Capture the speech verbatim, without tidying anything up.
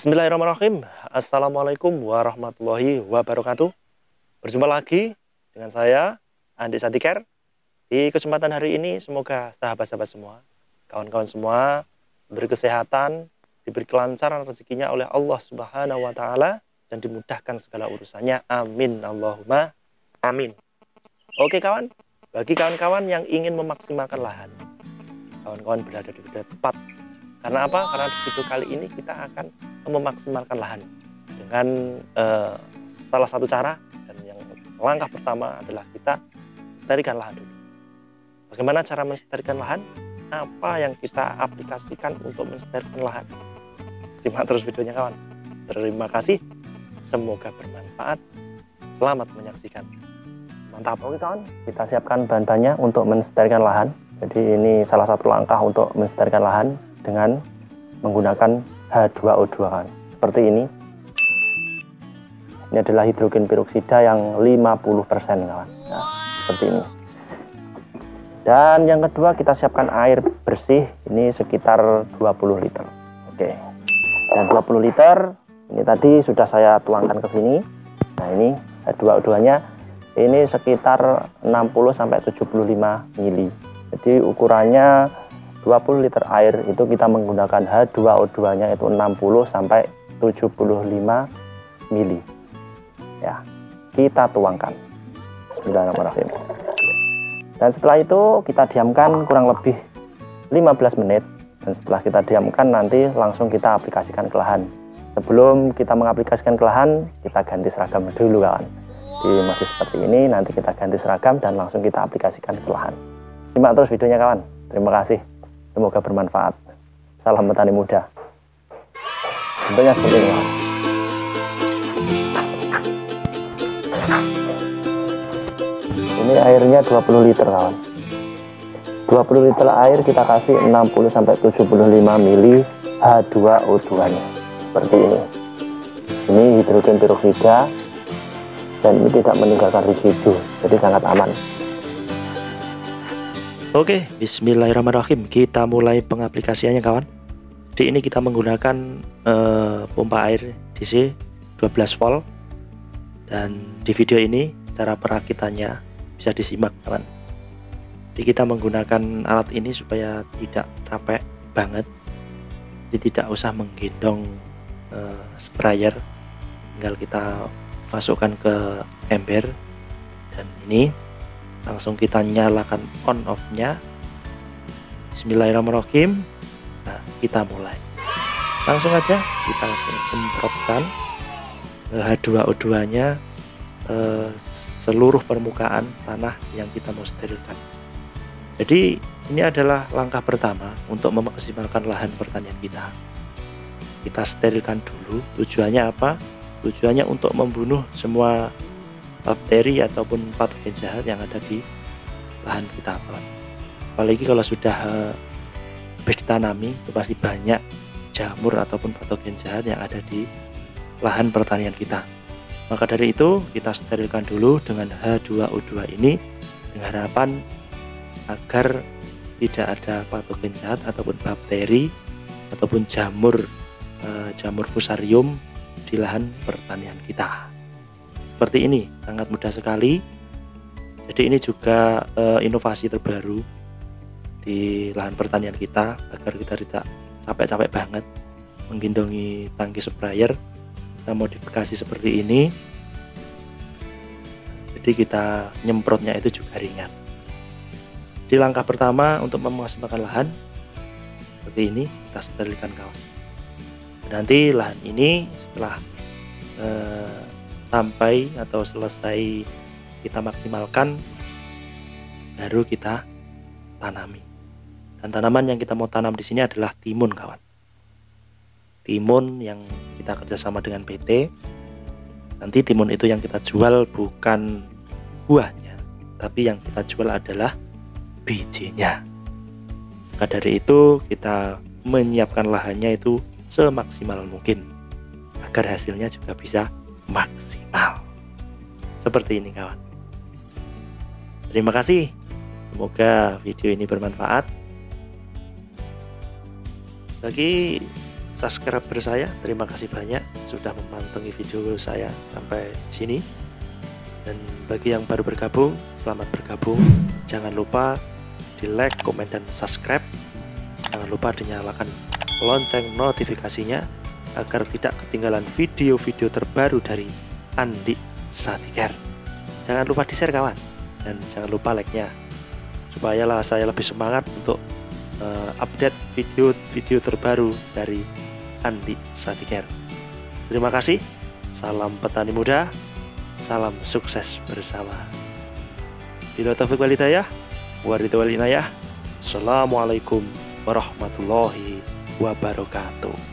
Bismillahirrahmanirrahim. Assalamualaikum warahmatullahi wabarakatuh. Berjumpa lagi dengan saya, Andi Satiker. Di kesempatan hari ini, semoga sahabat-sahabat semua, kawan-kawan semua, diberi kesehatan, diberi kelancaran rezekinya oleh Allah Subhanahu wa Ta'ala, dan dimudahkan segala urusannya. Amin. Allahumma amin. Oke kawan, bagi kawan-kawan yang ingin memaksimalkan lahan, kawan-kawan berada di video tepat. Karena apa? Karena di video kali ini kita akan memaksimalkan lahan dengan uh, salah satu cara, dan yang langkah pertama adalah kita mensterilkan lahan dulu. Bagaimana cara mensterilkan lahan? Apa yang kita aplikasikan untuk mensterilkan lahan? Simak terus videonya kawan. Terima kasih, semoga bermanfaat. Selamat menyaksikan. Mantap. Oke kawan, kita siapkan bahan-bahannya untuk mensterilkan lahan. Jadi ini salah satu langkah untuk mensterilkan lahan dengan menggunakan H dua O dua kan. Seperti ini. Ini adalah hidrogen peroksida yang lima puluh persen kawan. Nah, seperti ini. Dan yang kedua kita siapkan air bersih, ini sekitar dua puluh liter. Oke. Dan dua puluh liter ini tadi sudah saya tuangkan ke sini. Nah, ini H dua O dua-nya ini sekitar enam puluh sampai tujuh puluh lima mili. Jadi ukurannya dua puluh liter air itu kita menggunakan H dua O dua-nya itu enam puluh sampai tujuh puluh lima mili. Ya, kita tuangkan. Bismillahirrahmanirrahim. Dan setelah itu kita diamkan kurang lebih lima belas menit. Dan setelah kita diamkan nanti langsung kita aplikasikan ke lahan. Sebelum kita mengaplikasikan ke lahan, kita ganti seragam dulu kawan. Jadi masih seperti ini, nanti kita ganti seragam dan langsung kita aplikasikan ke lahan. Simak terus videonya kawan. Terima kasih. Semoga bermanfaat. Salam petani muda. Bentuknya seperti ini. Ini airnya dua puluh liter kawan. dua puluh liter air kita kasih enam puluh sampai tujuh puluh lima mili H dua O dua-nya. Seperti ini. Ini hidrogen peroksida dan ini tidak meninggalkan residu, jadi sangat aman. Oke, bismillahirrahmanirrahim. Kita mulai pengaplikasiannya kawan. Di ini kita menggunakan uh, pompa air D C dua belas volt. Dan di video ini cara perakitannya bisa disimak kawan. Jadi kita menggunakan alat ini supaya tidak capek banget. Jadi tidak usah menggendong uh, sprayer. Tinggal kita masukkan ke ember. Dan ini langsung kita nyalakan on off nya. Bismillahirrahmanirrahim. Nah, kita mulai langsung aja kita langsung semprotkan H dua O dua-nya eh, seluruh permukaan tanah yang kita mau sterilkan. Jadi ini adalah langkah pertama untuk memaksimalkan lahan pertanian kita. Kita sterilkan dulu. Tujuannya apa? Tujuannya untuk membunuh semua bakteri ataupun patogen jahat yang ada di lahan kita kawan. Apalagi kalau sudah uh, habis ditanami, itu pasti banyak jamur ataupun patogen jahat yang ada di lahan pertanian kita. Maka dari itu kita sterilkan dulu dengan H dua O dua ini dengan harapan agar tidak ada patogen jahat ataupun bakteri ataupun jamur uh, jamur fusarium di lahan pertanian kita. Seperti ini, sangat mudah sekali. Jadi ini juga e, inovasi terbaru di lahan pertanian kita agar kita tidak capek-capek banget menggendongi tangki sprayer. Kita modifikasi seperti ini. Jadi kita nyemprotnya itu juga ringan. Di langkah pertama untuk memaksimalkan lahan seperti ini, kita sterilkan kawan. Nanti lahan ini setelah e, sampai atau selesai kita maksimalkan, baru kita tanami. Dan tanaman yang kita mau tanam di sini adalah timun kawan. Timun yang kita kerjasama dengan P T. Nanti timun itu yang kita jual bukan buahnya, tapi yang kita jual adalah bijinya. Maka dari itu kita menyiapkan lahannya itu semaksimal mungkin agar hasilnya juga bisa maksimal. Seperti ini kawan. Terima kasih. Semoga video ini bermanfaat. Bagi subscriber saya, terima kasih banyak sudah memantengi video saya sampai sini. Dan bagi yang baru bergabung, selamat bergabung. Jangan lupa di like, komen, dan subscribe. Jangan lupa dinyalakan lonceng notifikasinya agar tidak ketinggalan video-video terbaru dari Andi Satiker. Jangan lupa di share kawan, dan jangan lupa like-nya supaya lah saya lebih semangat untuk uh, update video-video terbaru dari Andi Satiker. Terima kasih. Salam petani muda, salam sukses bersama. Bila taufiq wal hidayah, waridul inayah. Assalamualaikum warahmatullahi wabarakatuh.